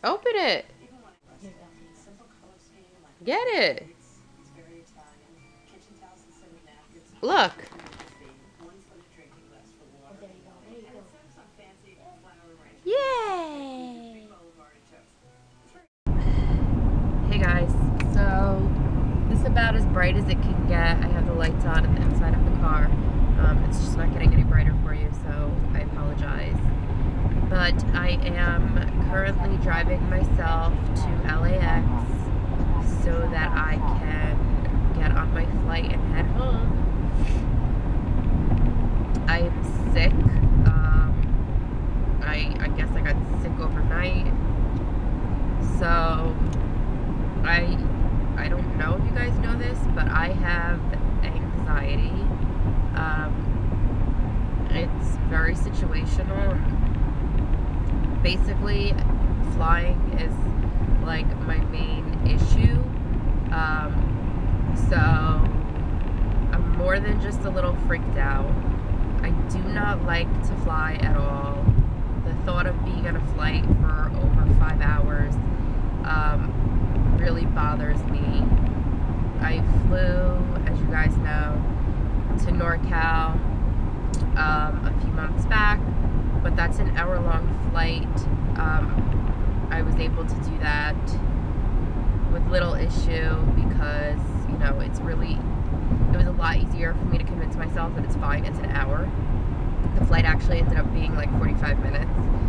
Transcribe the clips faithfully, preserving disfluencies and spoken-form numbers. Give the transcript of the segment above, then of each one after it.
Open it. Get it. Look. Yay! Hey guys, so this is about as bright as it can get. I have the lights on at the inside of the car. Um, it's just not getting any brighter for you, so I apologize. But I am currently driving myself to L A X so that I can get on my flight and head home. I'm sick. Um, I, I guess I got sick overnight. So I I don't know if you guys know this, but I have anxiety. Um, it's very situational. Basically, flying is like my main issue. Um, so I'm more than just a little freaked out. I do not like to fly at all. The thought of being on a flight for over five hours um, really bothers me. I flew, as you guys know, to NorCal um, a few months back, but that's an hour-long flight. Um, I was able to do that with little issue because, you know, it's really, it was a lot easier for me to convince myself that it's fine, it's an hour. The flight actually ended up being like forty-five minutes,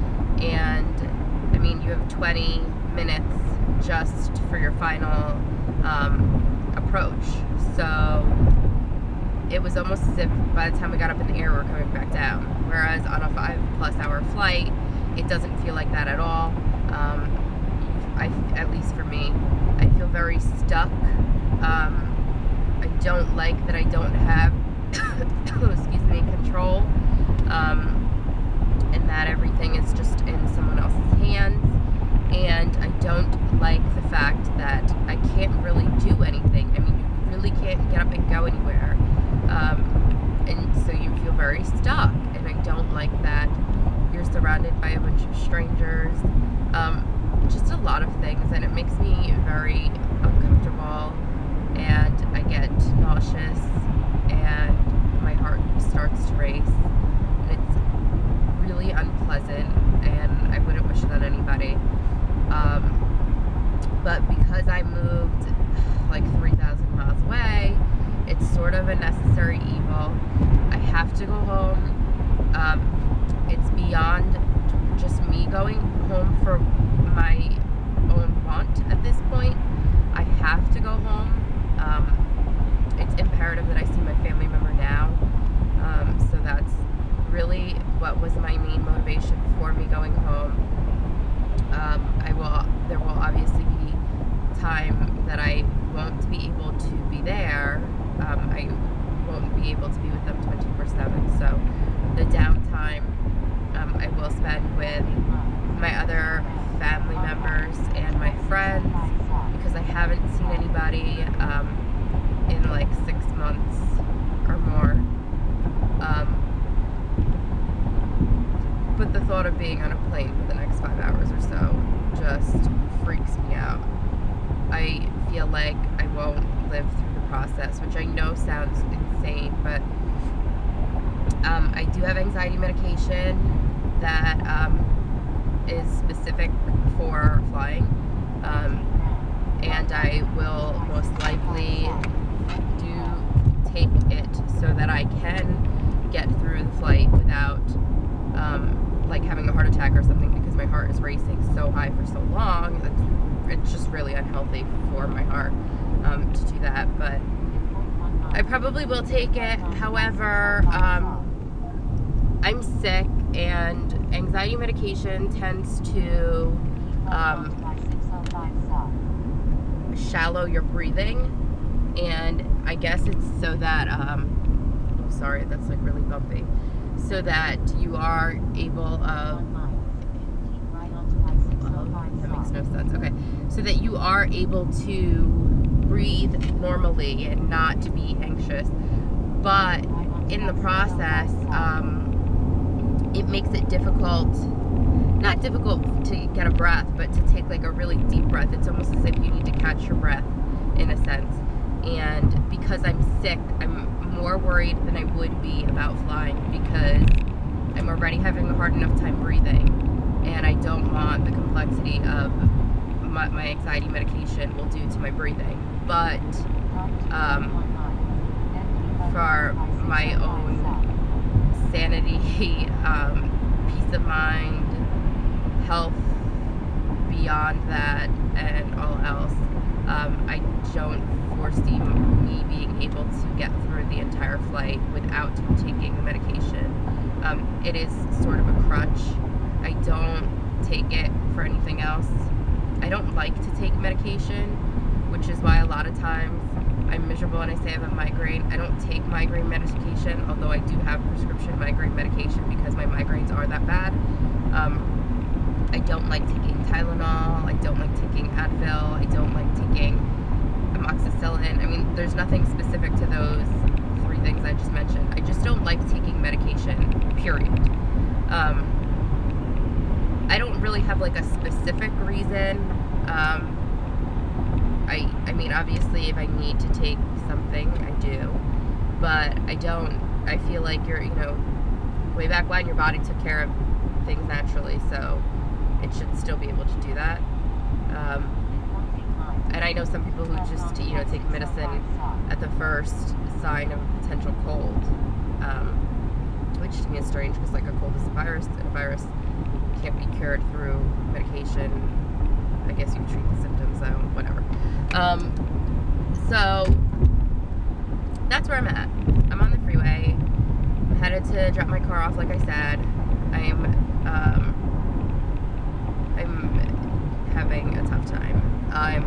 and I mean, you have twenty minutes just for your final um, approach, so it was almost as if by the time we got up in the air we were coming back down, whereas on a five plus hour flight it doesn't feel like that at all. um, I, at least for me, I feel very stuck. um, I don't like that I don't have excuse me, control, um, and that everything is just in someone else's hands. And I don't like the fact that I can't really do anything. I mean, you really can't get up and go anywhere. Um, and so you feel very stuck. And I don't like that you're surrounded by a bunch of strangers. Um, just a lot of things. And it makes me very uncomfortable. And I get nauseous. And my heart starts to race. And it's really unpleasant. And I wouldn't wish it on anybody. Um, but because I moved like three thousand miles away, it's sort of a necessary evil. I have to go home. Um, it's beyond just me going home for my own want at this point. I have to go home. Um, it's imperative that I see my family member now. Um, so that's really what was my main motivation for me going home. Um, I will, there will obviously be time that I won't be able to be there. Um, I won't be able to be with them twenty-four seven, so the downtime um, I will spend with my other family members and my friends, because I haven't seen anybody um, in like six months or more. Um, But the thought of being on a plane for the next five hours or so just freaks me out. I feel like I won't live through the process, which I know sounds insane, but um, I do have anxiety medication that um, is specific for flying, um, and I will most likely do take it so that I can get through the flight without um, like having a heart attack or something, because my heart is racing so high for so long. It's, it's just really unhealthy for my heart um, to do that, but I probably will take it. However, um, I'm sick, and anxiety medication tends to um, shallow your breathing, and I guess it's so that um, oh sorry, that's like really bumpy, so that you are able of, that makes no sense, okay, so that you are able to breathe normally and not to be anxious, but in the process, um, it makes it difficult not difficult to get a breath, but to take like a really deep breath. It's almost as if you need to catch your breath in a sense. And because I'm sick, I'm more worried than I would be about flying because I'm already having a hard enough time breathing, and I don't want the complexity of my, my anxiety medication will do to my breathing. But um, for my own sanity, um, peace of mind, health beyond that, and all else, um, I don't foresee me being able to get through the entire flight without taking the medication. Um, it is sort of a crutch. I don't take it for anything else. I don't like to take medication, which is why a lot of times I'm miserable and I say I have a migraine. I don't take migraine medication, although I do have prescription migraine medication because my migraines are that bad. Um, I don't like taking Tylenol. I don't like taking Advil. I don't like taking amoxicillin. I mean, there's nothing specific to those three things I just mentioned. I just don't like taking medication, period. Um, I don't really have like a specific reason. Um, I, I mean, obviously, if I need to take something, I do. But I don't, I feel like you're, you know, way back when your body took care of things naturally, so it should still be able to do that. Um, and I know some people who just, you know, take medicine at the first sign of a potential cold, um, which to me is strange because, like, a cold is a virus, and a virus can't be cured through medication. I guess you treat the symptoms, so whatever. Um, so that's where I'm at. I'm on the freeway. I'm headed to drop my car off, like I said. I'm um, I'm having a tough time. I'm.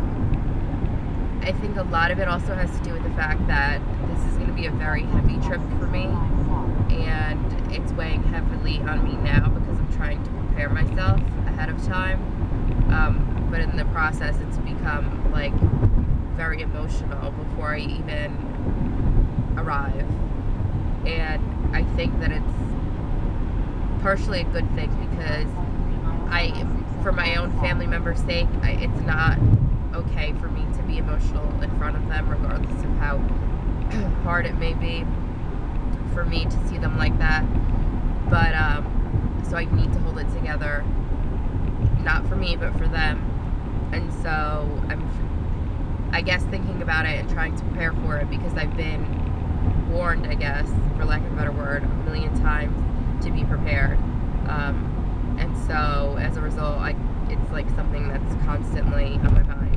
I think a lot of it also has to do with the fact that this is going to be a very heavy trip for me, and it's weighing heavily on me now because I'm trying to prepare myself ahead of time. Um, but in the process, it's become like very emotional before I even arrive, and I think that it's partially a good thing because I, for my own family members' sake, I, it's not okay for me to be emotional in front of them, regardless of how hard it may be for me to see them like that. But um, so I need to hold it together, not for me, but for them. And so I'm, I guess, thinking about it and trying to prepare for it because I've been warned, I guess, for lack of a better word, a million times to be prepared. Um, and so as a result, I, it's like something that's constantly on my mind.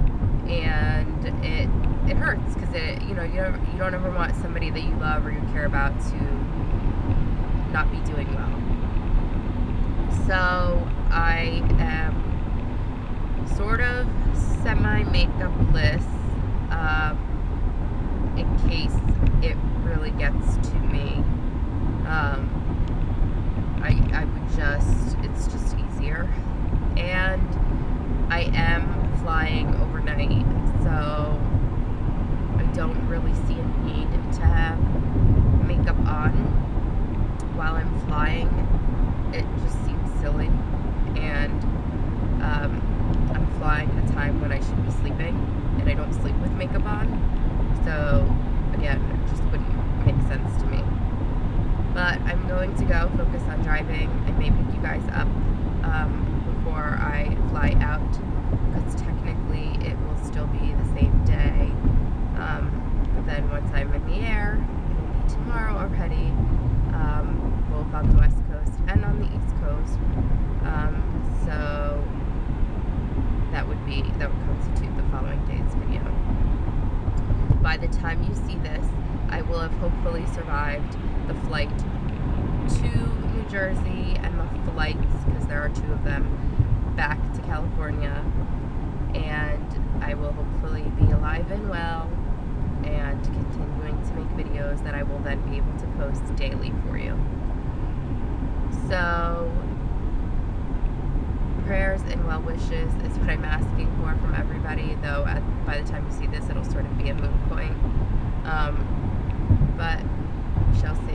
And it it hurts because it, you know, you don't, you don't ever want somebody that you love or you care about to not be doing well. So I am sort of semi-makeup-less um, in case it really gets to me. Um, I, I would just, it's just easier. And I am flying overnight, so I don't really see a need to have makeup on while I'm flying. It just seems silly, and um, I'm flying at a time when I should be sleeping, and I don't sleep with makeup on, so again, it just wouldn't make sense to me. But I'm going to go focus on driving. I may pick you guys up um, before I fly out, because technically it will still be the same day. Um, but then once I'm in the air, it will be tomorrow already, um, both on the West Coast and on the East Coast. Um, so that would be, that would constitute the following day's video. By the time you see this, I will have hopefully survived the flight to New Jersey and the flights, because there are two of them, back to California, and I will hopefully be alive and well and continuing to make videos that I will then be able to post daily for you. So prayers and well wishes is what I'm asking for from everybody, though at, by the time you see this it'll sort of be a moot point, um, but we shall see.